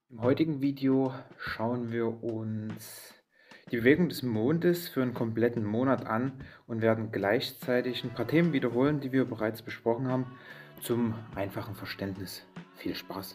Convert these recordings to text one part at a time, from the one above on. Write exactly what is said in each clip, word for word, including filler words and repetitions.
Im heutigen Video schauen wir uns die Bewegung des Mondes für einen kompletten Monat an und werden gleichzeitig ein paar Themen wiederholen, die wir bereits besprochen haben, zum einfachen Verständnis. Viel Spaß!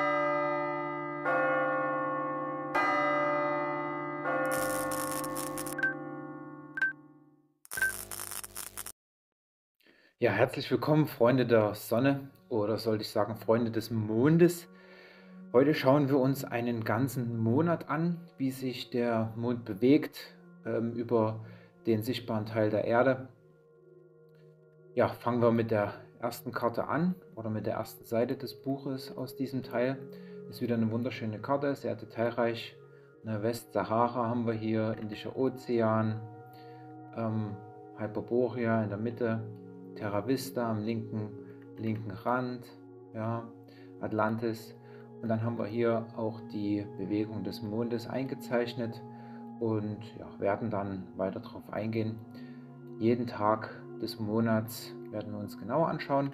Ja, herzlich willkommen, Freunde der Sonne, oder sollte ich sagen, Freunde des Mondes. Heute schauen wir uns einen ganzen Monat an, wie sich der Mond bewegt ähm, über den sichtbaren Teil der Erde. Ja, fangen wir mit der ersten Karte an oder mit der ersten Seite des Buches aus diesem Teil. Ist wieder eine wunderschöne Karte, sehr detailreich. Eine Westsahara haben wir hier, Indischer Ozean, ähm, Hyperborea in der Mitte, Terra Vista am linken, linken Rand, ja, Atlantis. Und dann haben wir hier auch die Bewegung des Mondes eingezeichnet und ja, werden dann weiter darauf eingehen. Jeden Tag des Monats werden wir uns genauer anschauen.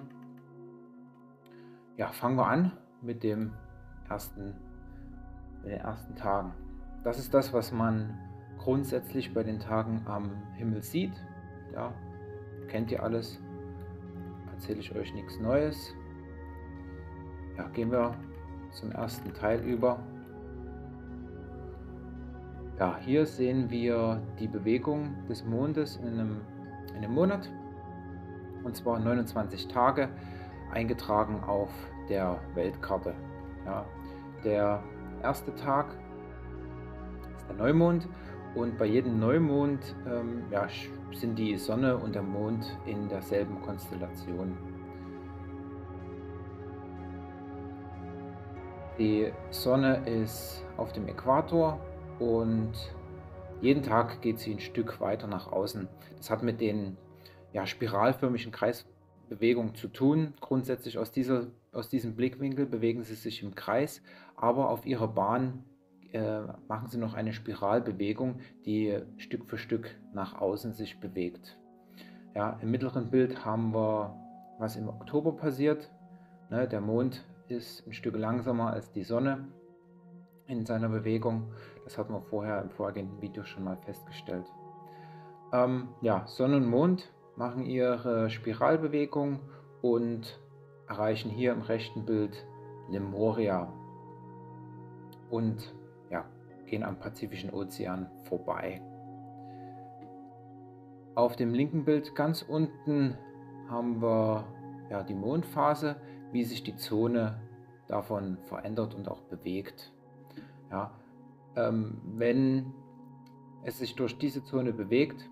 Ja, fangen wir an mit dem ersten, mit den ersten Tagen. Das ist das, was man grundsätzlich bei den Tagen am Himmel sieht. Ja, kennt ihr alles, erzähle ich euch nichts Neues. Ja, gehen wir zum ersten Teil über. Ja, hier sehen wir die Bewegung des Mondes in einem, in einem Monat, und zwar neunundzwanzig Tage, eingetragen auf der Weltkarte. Ja, der erste Tag ist der Neumond, und bei jedem Neumond ähm, ja, sind die Sonne und der Mond in derselben Konstellation. Die Sonne ist auf dem Äquator und jeden Tag geht sie ein Stück weiter nach außen. Das hat mit den ja, spiralförmigen Kreisbewegungen zu tun. Grundsätzlich aus, dieser, aus diesem Blickwinkel bewegen sie sich im Kreis, aber auf ihrer Bahn äh, machen sie noch eine Spiralbewegung, die Stück für Stück nach außen sich bewegt. Ja, im mittleren Bild haben wir, was im Oktober passiert. Ne, der Mond ist ein Stück langsamer als die Sonne in seiner Bewegung. Das hatten wir vorher im vorhergehenden Video schon mal festgestellt. Ähm, ja, Sonne und Mond machen ihre Spiralbewegung und erreichen hier im rechten Bild Lemuria und ja, gehen am Pazifischen Ozean vorbei. Auf dem linken Bild ganz unten haben wir ja, die Mondphase, wie sich die Zone davon verändert und auch bewegt. Ja, ähm, wenn es sich durch diese Zone bewegt,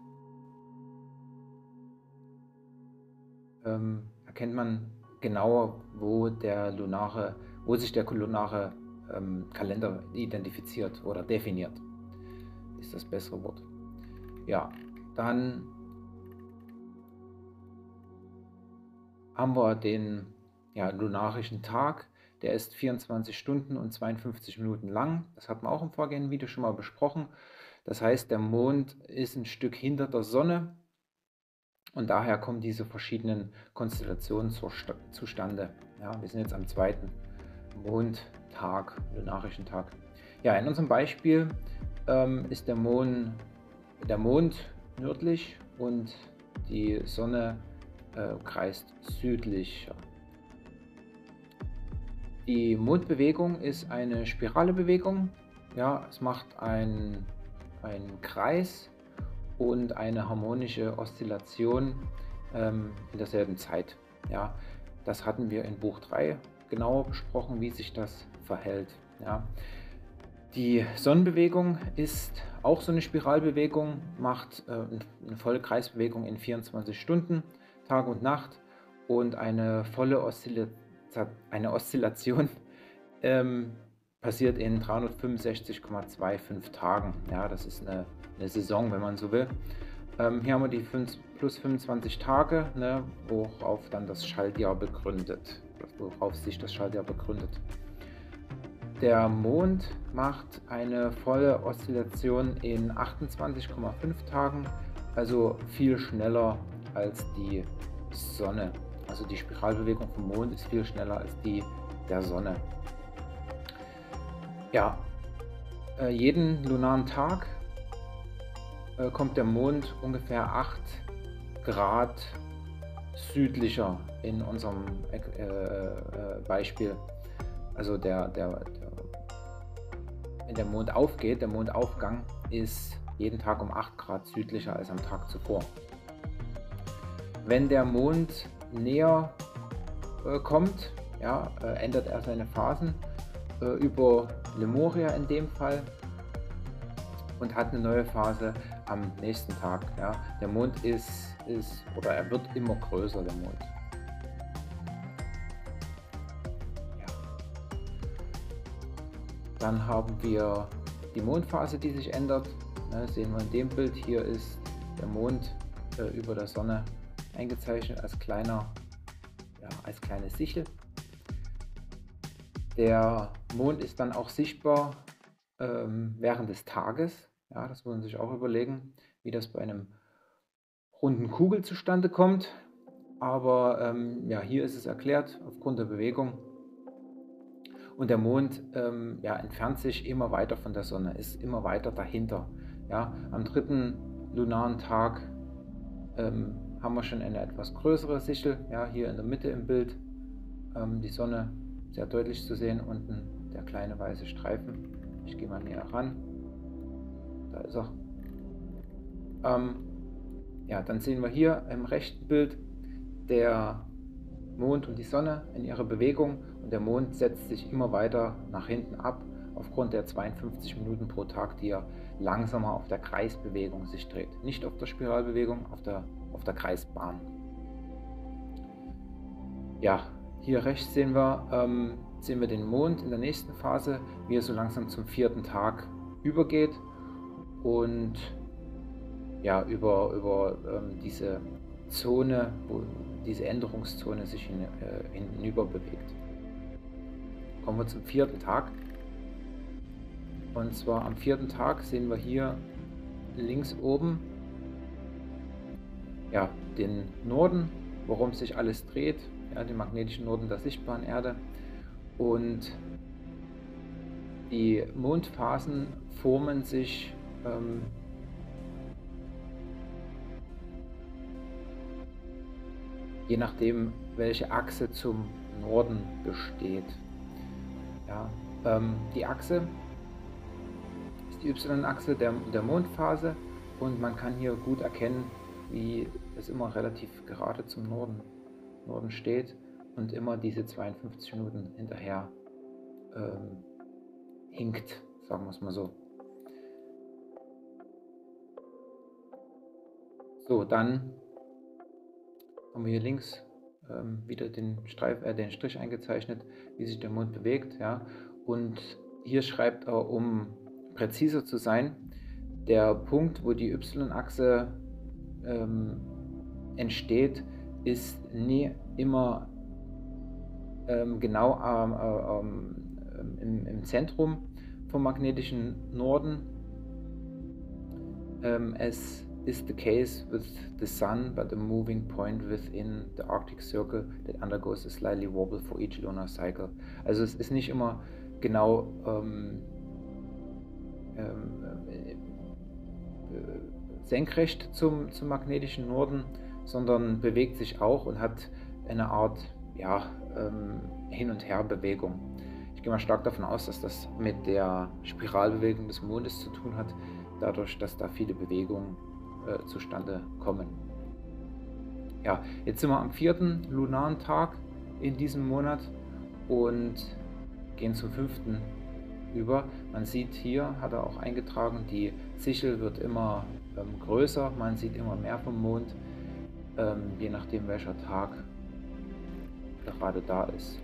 ähm, erkennt man genauer, wo, der lunare, wo sich der lunare ähm, Kalender identifiziert oder definiert, ist das bessere Wort. Ja, dann haben wir den ja, lunarischen Tag. Der ist vierundzwanzig Stunden und zweiundfünfzig Minuten lang. Das hatten wir auch im vorgehenden Video schon mal besprochen. Das heißt, der Mond ist ein Stück hinter der Sonne und daher kommen diese verschiedenen Konstellationen zur zustande. Ja, wir sind jetzt am zweiten Mondtag, lunarischen Tag. Ja, in unserem Beispiel ähm, ist der Mond, der Mond nördlich und die Sonne äh, kreist südlicher. Die Mondbewegung ist eine Spiralebewegung. Ja, es macht einen, einen Kreis und eine harmonische Oszillation ähm, in derselben Zeit. Ja, das hatten wir in Buch drei genauer besprochen, wie sich das verhält. Ja. Die Sonnenbewegung ist auch so eine Spiralbewegung, macht äh, eine volle Kreisbewegung in vierundzwanzig Stunden, Tag und Nacht, und eine volle Oszillation, eine Oszillation ähm, passiert in dreihundertfünfundsechzig Komma fünfundzwanzig Tagen. Ja, das ist eine, eine Saison, wenn man so will. Ähm, hier haben wir die fünf, plus fünfundzwanzig Tage, ne, worauf dann das Schaltjahr begründet, worauf sich das Schaltjahr begründet. Der Mond macht eine volle Oszillation in achtundzwanzig Komma fünf Tagen, also viel schneller als die Sonne. Also die Spiralbewegung vom Mond ist viel schneller als die der Sonne. Ja, äh, jeden lunaren Tag äh, kommt der Mond ungefähr acht Grad südlicher in unserem äh, äh, Beispiel. Also der, der, der, wenn der Mond aufgeht, der Mondaufgang ist jeden Tag um acht Grad südlicher als am Tag zuvor. Wenn der Mond näher äh, kommt, ja, äh, ändert er seine Phasen äh, über Lemuria in dem Fall und hat eine neue Phase am nächsten Tag. Ja. Der Mond ist, ist, oder er wird immer größer, der Mond. Ja. Dann haben wir die Mondphase, die sich ändert. Ne, sehen wir in dem Bild, hier ist der Mond äh, über der Sonne eingezeichnet als kleiner, ja, als kleine Sichel. Der Mond ist dann auch sichtbar ähm, während des Tages. Ja, das muss man sich auch überlegen, wie das bei einem runden Kugel zustande kommt. Aber ähm, ja, hier ist es erklärt aufgrund der Bewegung. Und der Mond ähm, ja, entfernt sich immer weiter von der Sonne, ist immer weiter dahinter. Ja, am dritten lunaren Tag ähm, haben wir schon eine etwas größere Sichel, ja, hier in der Mitte im Bild, ähm, die Sonne sehr deutlich zu sehen, unten der kleine weiße Streifen. Ich gehe mal näher ran, da ist er. Ähm, ja, dann sehen wir hier im rechten Bild der Mond und die Sonne in ihrer Bewegung und der Mond setzt sich immer weiter nach hinten ab, aufgrund der zweiundfünfzig Minuten pro Tag, die er langsamer auf der Kreisbewegung sich dreht. Nicht auf der Spiralbewegung, auf der, auf der Kreisbahn. Ja, hier rechts sehen wir, ähm, sehen wir den Mond in der nächsten Phase, wie er so langsam zum vierten Tag übergeht und ja, über, über ähm, diese Zone, wo diese Änderungszone sich hin, äh, hinüber bewegt. Kommen wir zum vierten Tag. Und zwar am vierten Tag sehen wir hier links oben ja, den Norden, worum sich alles dreht, ja, den magnetischen Norden der sichtbaren Erde. Und die Mondphasen formen sich ähm, je nachdem, welche Achse zum Norden besteht. Ja, ähm, die Achse ist die Y-Achse der, der Mondphase und man kann hier gut erkennen, wie es immer relativ gerade zum Norden, Norden steht und immer diese zweiundfünfzig Minuten hinterher ähm, hinkt, sagen wir es mal so. So, dann haben wir hier links ähm, wieder den, Streif, äh, den Strich eingezeichnet, wie sich der Mond bewegt. Ja? Und hier schreibt er, um präziser zu sein, der Punkt, wo die Y-Achse ähm, entsteht, ist nie immer ähm, genau ähm, ähm, im, im Zentrum vom magnetischen Norden. Ähm, es is the case with the Sun, but a moving point within the Arctic Circle that undergoes a slightly wobble for each lunar cycle. Also es ist nicht immer genau ähm, ähm, äh, senkrecht zum, zum magnetischen Norden, sondern bewegt sich auch und hat eine Art ja, ähm, Hin- und Her-Bewegung. Ich gehe mal stark davon aus, dass das mit der Spiralbewegung des Mondes zu tun hat, dadurch, dass da viele Bewegungen äh, zustande kommen. Ja, jetzt sind wir am vierten lunaren Tag in diesem Monat und gehen zum fünften über. Man sieht hier, hat er auch eingetragen, die Sichel wird immer ähm, größer, man sieht immer mehr vom Mond, ähm, je nachdem welcher Tag gerade da ist.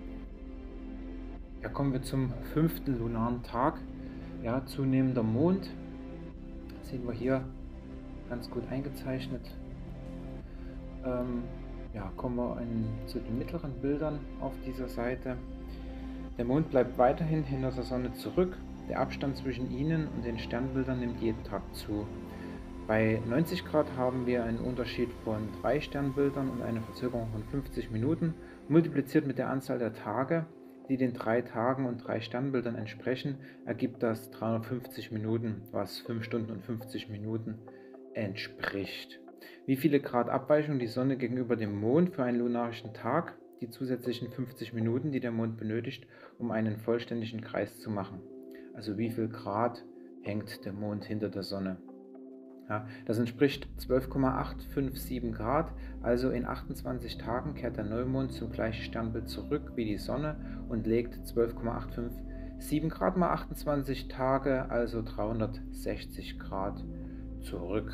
Ja, kommen wir zum fünften lunaren Tag. Ja, zunehmender Mond, das sehen wir hier ganz gut eingezeichnet. Ähm, ja, kommen wir in, zu den mittleren Bildern auf dieser Seite. Der Mond bleibt weiterhin hinter der Sonne zurück. Der Abstand zwischen ihnen und den Sternbildern nimmt jeden Tag zu. Bei neunzig Grad haben wir einen Unterschied von drei Sternbildern und eine Verzögerung von fünfzig Minuten. Multipliziert mit der Anzahl der Tage die den drei Tagen und drei Sternbildern entsprechen, ergibt das dreihundertfünfzig Minuten, was fünf Stunden und fünfzig Minuten entspricht. Wie viele Grad Abweichung die Sonne gegenüber dem Mond für einen lunarischen Tag? Die zusätzlichen fünfzig Minuten, die der Mond benötigt, um einen vollständigen Kreis zu machen. Also wie viel Grad hängt der Mond hinter der Sonne? Ja, das entspricht zwölf Komma acht fünf sieben Grad, also in achtundzwanzig Tagen kehrt der Neumond zum gleichen Sternbild zurück wie die Sonne und legt zwölf Komma acht fünf sieben Grad mal achtundzwanzig Tage, also dreihundertsechzig Grad zurück.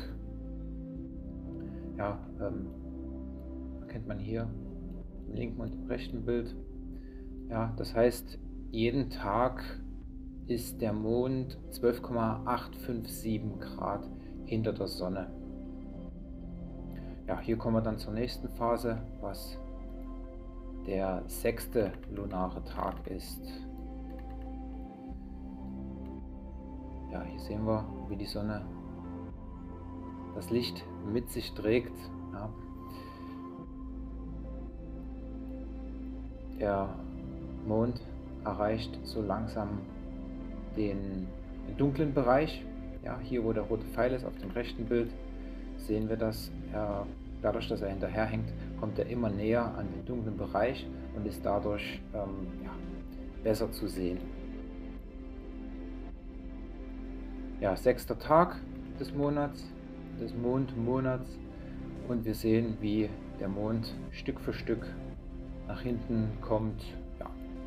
Ja, ähm, erkennt man hier im linken und im rechten Bild. Ja, das heißt, jeden Tag ist der Mond zwölf Komma acht fünf sieben Grad hinter der Sonne. Ja, hier kommen wir dann zur nächsten Phase, was der sechste lunare Tag ist. Ja, hier sehen wir, wie die Sonne das Licht mit sich trägt. Ja. Der Mond erreicht so langsam den dunklen Bereich. Ja, hier wo der rote Pfeil ist auf dem rechten Bild, sehen wir das. Er, dadurch, dass er hinterherhängt, kommt er immer näher an den dunklen Bereich und ist dadurch ähm, ja, besser zu sehen. Ja, sechster Tag des Monats, des Mondmonats, und wir sehen, wie der Mond Stück für Stück nach hinten kommt. Ja.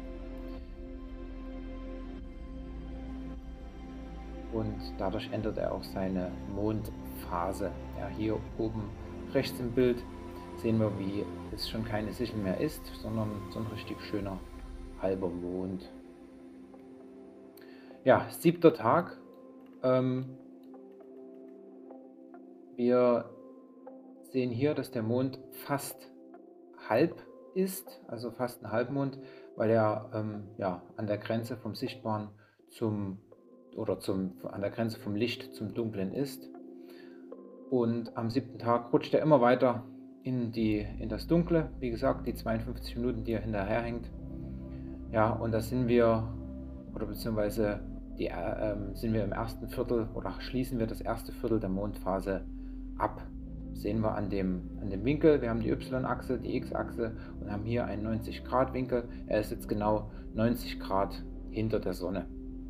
Und dadurch ändert er auch seine Mondphase. Ja, hier oben rechts im Bild sehen wir, wie es schon keine Sichel mehr ist, sondern so ein richtig schöner halber Mond. Ja, siebter Tag. Ähm, wir sehen hier, dass der Mond fast halb ist, also fast ein Halbmond, weil er ähm, ja, an der Grenze vom Sichtbaren zum oder zum, an der Grenze vom Licht zum Dunklen ist. Und am siebten Tag rutscht er immer weiter in, die, in das Dunkle. Wie gesagt, die zweiundfünfzig Minuten, die er hinterherhängt. Ja, und da sind wir, oder beziehungsweise die, äh, sind wir im ersten Viertel oder schließen wir das erste Viertel der Mondphase ab. Sehen wir an dem, an dem Winkel. Wir haben die Y-Achse, die X-Achse und haben hier einen neunzig Grad Winkel. Er ist jetzt genau neunzig Grad hinter der Sonne.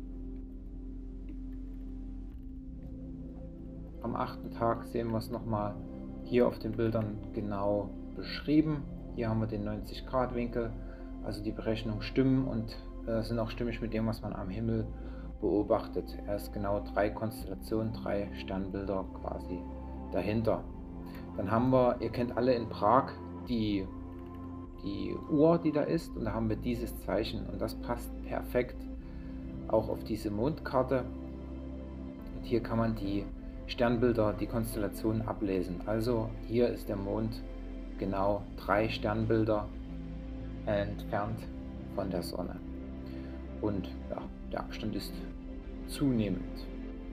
Am achten Tag sehen wir es nochmal hier auf den Bildern genau beschrieben. Hier haben wir den neunzig Grad Winkel, also die Berechnungen stimmen und äh, sind auch stimmig mit dem, was man am Himmel beobachtet. Er ist genau drei Konstellationen, drei Sternbilder quasi dahinter. Dann haben wir, ihr kennt alle in Prag die, die Uhr, die da ist, und da haben wir dieses Zeichen und das passt perfekt auch auf diese Mondkarte. Und hier kann man die Sternbilder, die Konstellationen ablesen. Also hier ist der Mond genau drei Sternbilder entfernt von der Sonne. Und ja, der Abstand ist zunehmend.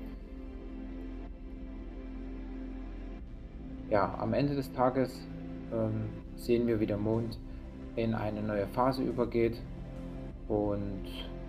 Ja, am Ende des Tages ähm, sehen wir, wie der Mond in eine neue Phase übergeht und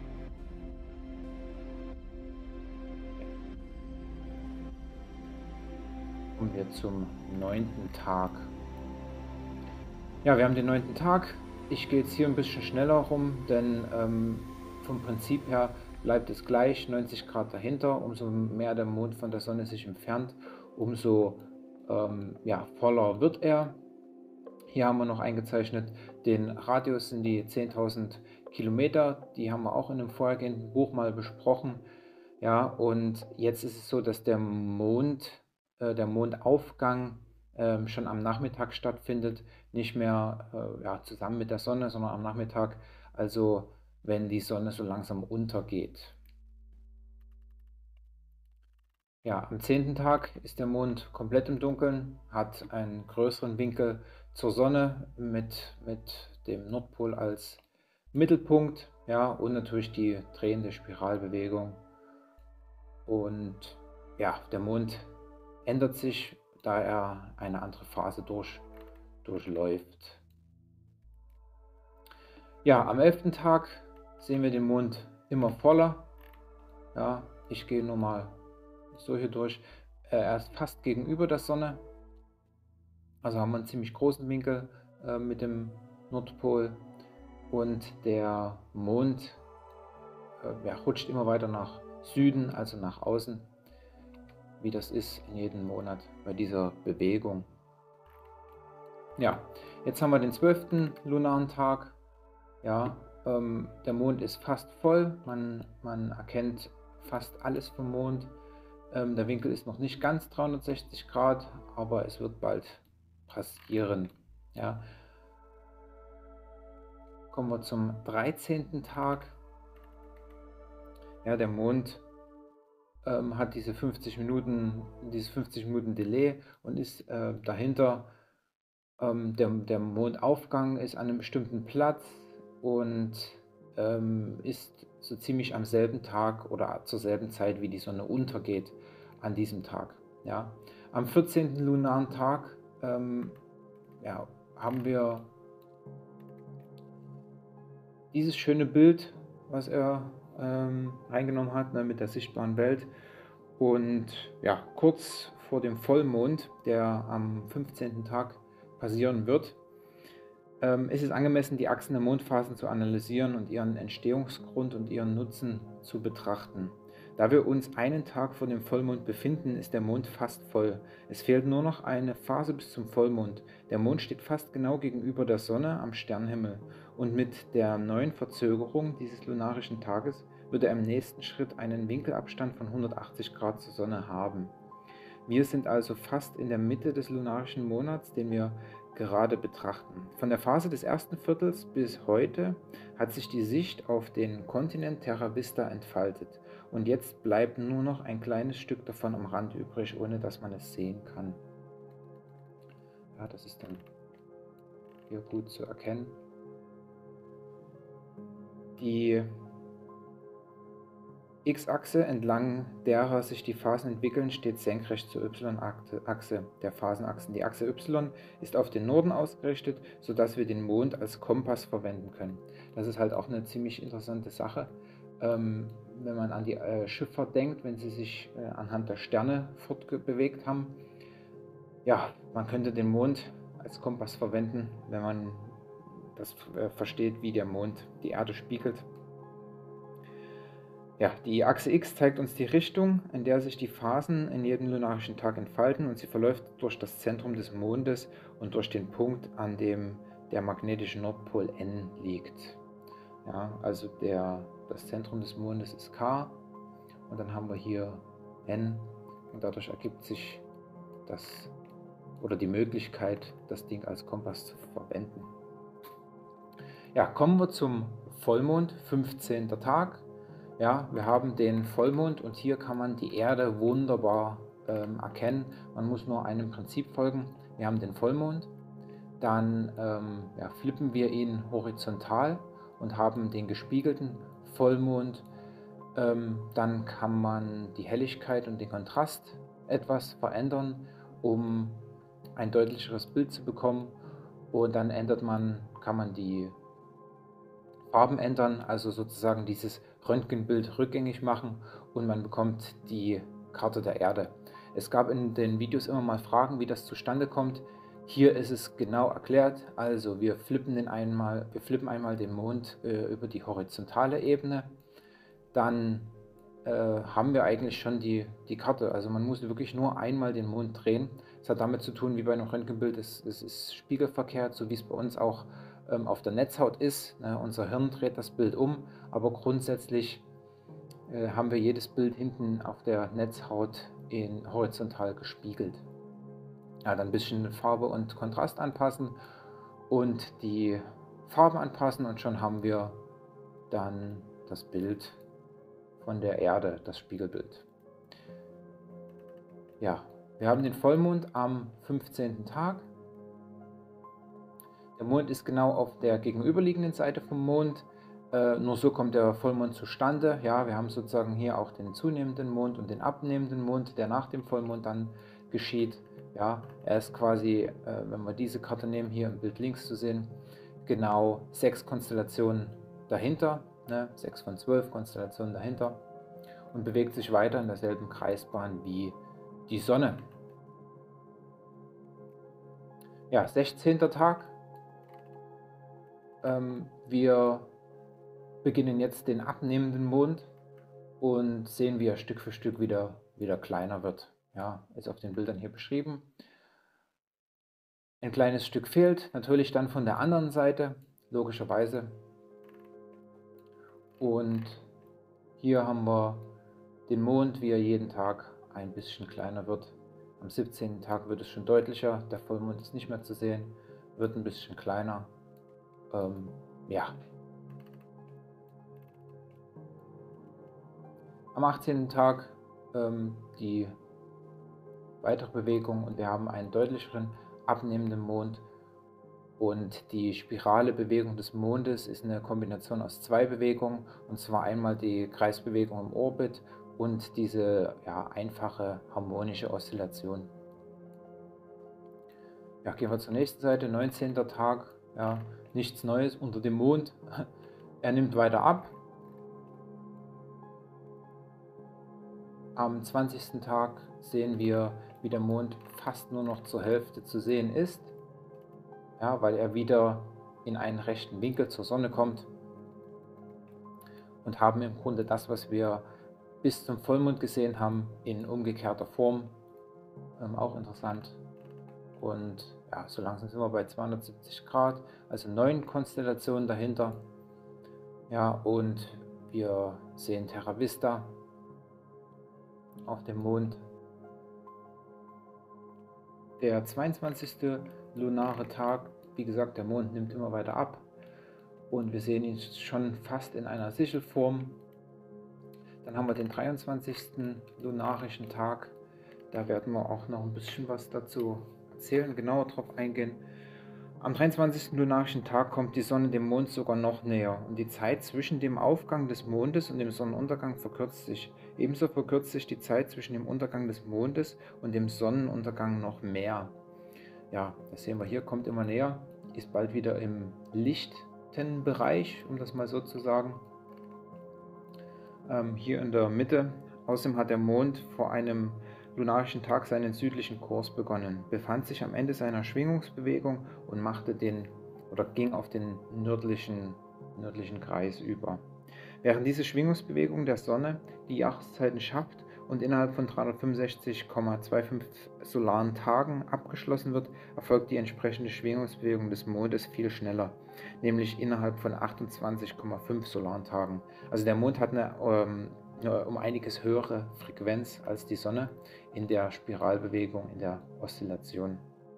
kommen wir zum neunten Tag. Ja, wir haben den neunten Tag. Ich gehe jetzt hier ein bisschen schneller rum, denn ähm, vom Prinzip her bleibt es gleich, neunzig Grad dahinter. Umso mehr der Mond von der Sonne sich entfernt, umso ähm, ja, voller wird er. Hier haben wir noch eingezeichnet, den Radius sind die zehntausend Kilometer, die haben wir auch in einem vorhergehenden Buch mal besprochen. Ja, und jetzt ist es so, dass der Mond, äh, der Mondaufgang äh, schon am Nachmittag stattfindet, nicht mehr äh, ja, zusammen mit der Sonne, sondern am Nachmittag, also wenn die Sonne so langsam untergeht. Ja, am zehnten Tag ist der Mond komplett im Dunkeln, hat einen größeren Winkel zur Sonne mit, mit dem Nordpol als Mittelpunkt, ja, und natürlich die drehende Spiralbewegung. Und ja, der Mond ändert sich, da er eine andere Phase durch, durchläuft. Ja, am elften Tag sehen wir den Mond immer voller. Ja, ich gehe nur mal so hier durch. Äh, er ist fast gegenüber der Sonne. Also haben wir einen ziemlich großen Winkel äh, mit dem Nordpol. Und der Mond äh, ja, rutscht immer weiter nach Süden, also nach außen, wie das ist in jedem Monat bei dieser Bewegung. Ja, jetzt haben wir den zwölften lunaren Tag. Ja, ähm, der Mond ist fast voll, man, man erkennt fast alles vom Mond. Ähm, der Winkel ist noch nicht ganz dreihundertsechzig Grad, aber es wird bald passieren. Ja. Kommen wir zum dreizehnten Tag. Ja, der Mond ähm, hat diese fünfzig Minuten, dieses fünfzig Minuten Delay und ist äh, dahinter. Ähm, der, der Mondaufgang ist an einem bestimmten Platz und ähm, ist so ziemlich am selben Tag oder zur selben Zeit, wie die Sonne untergeht an diesem Tag. Ja. Am vierzehnten lunaren Tag ähm, ja, haben wir dieses schöne Bild, was er ähm, reingenommen hat, ne, mit der sichtbaren Welt. Und ja, kurz vor dem Vollmond, der am fünfzehnten Tag passieren wird, ähm, ist es angemessen, die Achsen der Mondphasen zu analysieren und ihren Entstehungsgrund und ihren Nutzen zu betrachten. Da wir uns einen Tag vor dem Vollmond befinden, ist der Mond fast voll. Es fehlt nur noch eine Phase bis zum Vollmond. Der Mond steht fast genau gegenüber der Sonne am Sternenhimmel und mit der neuen Verzögerung dieses lunarischen Tages wird er im nächsten Schritt einen Winkelabstand von hundertachtzig Grad zur Sonne haben. Wir sind also fast in der Mitte des lunarischen Monats, den wir gerade betrachten. Von der Phase des ersten Viertels bis heute hat sich die Sicht auf den Kontinent Terra Vista entfaltet und jetzt bleibt nur noch ein kleines Stück davon am Rand übrig, ohne dass man es sehen kann. Ja, das ist dann hier gut zu erkennen. Die X-Achse, entlang derer sich die Phasen entwickeln, steht senkrecht zur Y-Achse der Phasenachsen. Die Achse Y ist auf den Norden ausgerichtet, sodass wir den Mond als Kompass verwenden können. Das ist halt auch eine ziemlich interessante Sache, ähm, wenn man an die äh, Schifffahrt denkt, wenn sie sich äh, anhand der Sterne fortbewegt haben. Ja, man könnte den Mond als Kompass verwenden, wenn man das äh, versteht, wie der Mond die Erde spiegelt. Ja, die Achse X zeigt uns die Richtung, in der sich die Phasen in jedem lunarischen Tag entfalten und sie verläuft durch das Zentrum des Mondes und durch den Punkt, an dem der magnetische Nordpol N liegt. Ja, also der, das Zentrum des Mondes ist K und dann haben wir hier N und dadurch ergibt sich das oder die Möglichkeit, das Ding als Kompass zu verwenden. Ja, kommen wir zum Vollmond, fünfzehnter Tag. Ja, wir haben den Vollmond und hier kann man die Erde wunderbar ähm, erkennen. Man muss nur einem Prinzip folgen. Wir haben den Vollmond, dann ähm, ja, flippen wir ihn horizontal und haben den gespiegelten Vollmond. Ähm, dann kann man die Helligkeit und den Kontrast etwas verändern, um ein deutlicheres Bild zu bekommen. Und dann ändert man, kann man die Farben ändern, also sozusagen dieses Röntgenbild rückgängig machen und man bekommt die Karte der Erde. Es gab in den Videos immer mal Fragen, wie das zustande kommt. Hier ist es genau erklärt. Also wir flippen, den einmal, wir flippen einmal den Mond äh, über die horizontale Ebene. Dann äh, haben wir eigentlich schon die, die Karte. Also man muss wirklich nur einmal den Mond drehen. Das hat damit zu tun, wie bei einem Röntgenbild, es, es ist spiegelverkehrt, so wie es bei uns auch ähm, auf der Netzhaut ist. Ne? Unser Hirn dreht das Bild um, aber grundsätzlich äh, haben wir jedes Bild hinten auf der Netzhaut in horizontal gespiegelt. Ja, dann ein bisschen Farbe und Kontrast anpassen und die Farben anpassen und schon haben wir dann das Bild von der Erde, das Spiegelbild. Ja, wir haben den Vollmond am fünfzehnten Tag. Der Mond ist genau auf der gegenüberliegenden Seite vom Mond. Äh, nur so kommt der Vollmond zustande. Ja, wir haben sozusagen hier auch den zunehmenden Mond und den abnehmenden Mond, der nach dem Vollmond dann geschieht. Ja, er ist quasi, äh, wenn wir diese Karte nehmen, hier im Bild links zu sehen, genau sechs Konstellationen dahinter. ne, sechs von zwölf Konstellationen dahinter, und bewegt sich weiter in derselben Kreisbahn wie die Sonne. Ja, sechzehnter Tag. Ähm, wir beginnen jetzt den abnehmenden Mond und sehen, wie er Stück für Stück wieder, wieder kleiner wird. Ja, ist auf den Bildern hier beschrieben. Ein kleines Stück fehlt, natürlich dann von der anderen Seite, logischerweise. Und hier haben wir den Mond, wie er jeden Tag ein bisschen kleiner wird. Am siebzehnten Tag wird es schon deutlicher, der Vollmond ist nicht mehr zu sehen, wird ein bisschen kleiner. Ähm, ja. Am achtzehnten Tag ähm, die weitere Bewegung und wir haben einen deutlicheren abnehmenden Mond. Und die Spirale-Bewegung des Mondes ist eine Kombination aus zwei Bewegungen, und zwar einmal die Kreisbewegung im Orbit und diese ja, einfache harmonische Oszillation. Ja, gehen wir zur nächsten Seite, neunzehnter Tag, ja, nichts Neues unter dem Mond. Er nimmt weiter ab. Am zwanzigsten Tag sehen wir, wie der Mond fast nur noch zur Hälfte zu sehen ist. Ja, weil er wieder in einen rechten Winkel zur Sonne kommt, und haben im Grunde das, was wir bis zum Vollmond gesehen haben, in umgekehrter Form. Ähm, auch interessant. Und ja, so langsam sind wir bei zweihundertsiebzig Grad, also neun Konstellationen dahinter. Ja, und wir sehen Terra Vista auf dem Mond. Der zweiundzwanzigste lunare Tag, wie gesagt, der Mond nimmt immer weiter ab und wir sehen ihn schon fast in einer Sichelform. Dann haben wir den dreiundzwanzigsten lunarischen Tag, da werden wir auch noch ein bisschen was dazu erzählen, genauer drauf eingehen. Am dreiundzwanzigsten lunarischen Tag kommt die Sonne dem Mond sogar noch näher und die Zeit zwischen dem Aufgang des Mondes und dem Sonnenuntergang verkürzt sich. Ebenso verkürzt sich die Zeit zwischen dem Untergang des Mondes und dem Sonnenuntergang noch mehr. Ja, das sehen wir hier, kommt immer näher, ist bald wieder im lichten Bereich, um das mal so zu sagen. Ähm, hier in der Mitte. Außerdem hat der Mond vor einem lunarischen Tag seinen südlichen Kurs begonnen, befand sich am Ende seiner Schwingungsbewegung und machte den oder ging auf den nördlichen, nördlichen Kreis über. Während diese Schwingungsbewegung der Sonne die Jahreszeiten schafft und innerhalb von dreihundertfünfundsechzig Komma fünfundzwanzig solaren Tagen abgeschlossen wird, erfolgt die entsprechende Schwingungsbewegung des Mondes viel schneller, nämlich innerhalb von achtundzwanzig Komma fünf solaren Tagen. Also der Mond hat eine ähm, um einiges höhere Frequenz als die Sonne in der Spiralbewegung, in der Oszillation.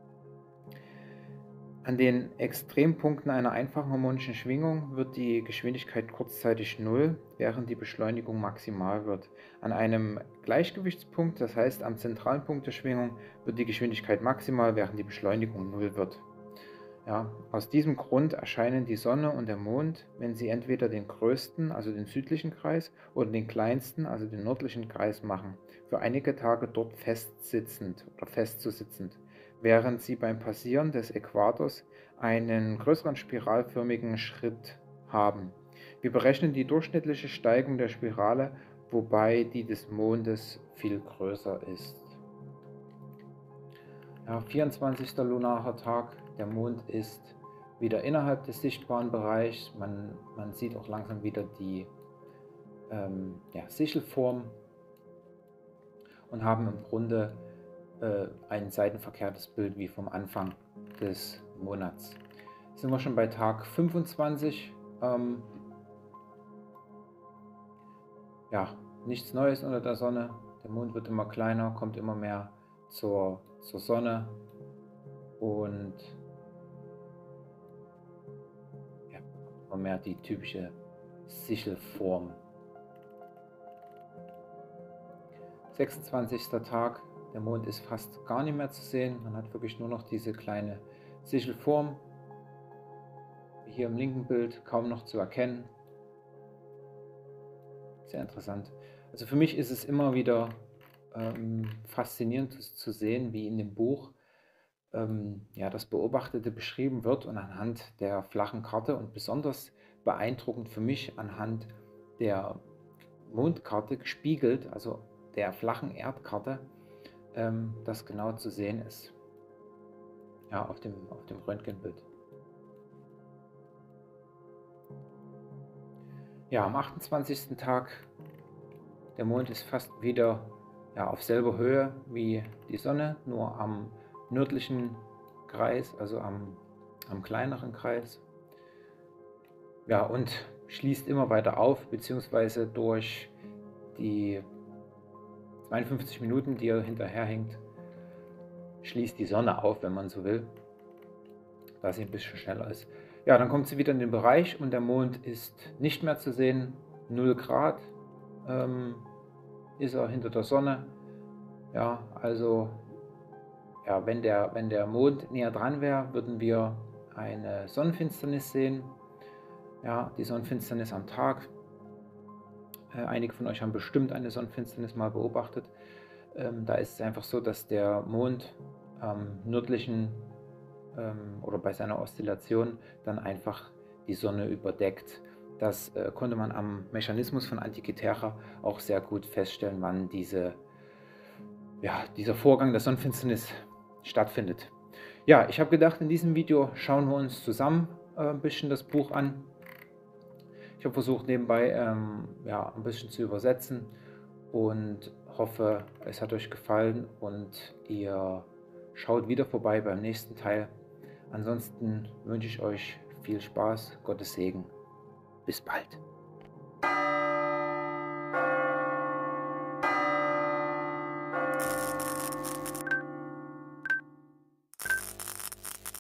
An den Extrempunkten einer einfachen harmonischen Schwingung wird die Geschwindigkeit kurzzeitig null, während die Beschleunigung maximal wird. An einem Gleichgewichtspunkt, das heißt am zentralen Punkt der Schwingung, wird die Geschwindigkeit maximal, während die Beschleunigung null wird. Ja, aus diesem Grund erscheinen die Sonne und der Mond, wenn sie entweder den größten, also den südlichen Kreis, oder den kleinsten, also den nördlichen Kreis machen, für einige Tage dort festsitzend oder festzusitzend, während sie beim Passieren des Äquators einen größeren spiralförmigen Schritt haben. Wir berechnen die durchschnittliche Steigung der Spirale, wobei die des Mondes viel größer ist. Ja, vierundzwanzigster lunarer Tag, der Mond ist wieder innerhalb des sichtbaren Bereichs. Man, man sieht auch langsam wieder die ähm, ja, Sichelform und haben im Grunde äh, ein seitenverkehrtes Bild wie vom Anfang des Monats. Sind wir schon bei Tag fünfundzwanzig. Ähm, ja, nichts Neues unter der Sonne. Der Mond wird immer kleiner, kommt immer mehr zur, zur Sonne und ja, immer mehr die typische Sichelform. sechsundzwanzigster Tag, der Mond ist fast gar nicht mehr zu sehen. Man hat wirklich nur noch diese kleine Sichelform. Hier im linken Bild kaum noch zu erkennen. Sehr interessant. Also für mich ist es immer wieder ähm, faszinierend zu, zu sehen, wie in dem Buch ähm, ja, das Beobachtete beschrieben wird und anhand der flachen Karte und besonders beeindruckend für mich anhand der Mondkarte gespiegelt, also der flachen Erdkarte, ähm, das genau zu sehen ist. Ja, auf dem, auf dem Röntgenbild. Ja, am achtundzwanzigsten Tag, der Mond ist fast wieder ja, auf selber Höhe wie die Sonne, nur am nördlichen Kreis, also am, am kleineren Kreis. Ja, und schließt immer weiter auf, beziehungsweise durch die zweiundfünfzig Minuten, die er hinterherhängt, schließt die Sonne auf, wenn man so will, da sie ein bisschen schneller ist. Ja, dann kommt sie wieder in den Bereich und der Mond ist nicht mehr zu sehen, null Grad ähm, ist er hinter der Sonne. Ja, also ja, wenn, der, wenn der Mond näher dran wäre, würden wir eine Sonnenfinsternis sehen. Ja, die Sonnenfinsternis am Tag. Äh, einige von euch haben bestimmt eine Sonnenfinsternis mal beobachtet. Ähm, da ist es einfach so, dass der Mond am nördlichen ähm, oder bei seiner Oszillation dann einfach die Sonne überdeckt. Das äh, konnte man am Mechanismus von Antikythera auch sehr gut feststellen, wann diese, ja, dieser Vorgang der Sonnenfinsternis stattfindet. Ja, ich habe gedacht, in diesem Video schauen wir uns zusammen äh, ein bisschen das Buch an. Ich habe versucht, nebenbei ähm, ja, ein bisschen zu übersetzen und hoffe, es hat euch gefallen und ihr schaut wieder vorbei beim nächsten Teil. Ansonsten wünsche ich euch viel Spaß, Gottes Segen. Bis bald.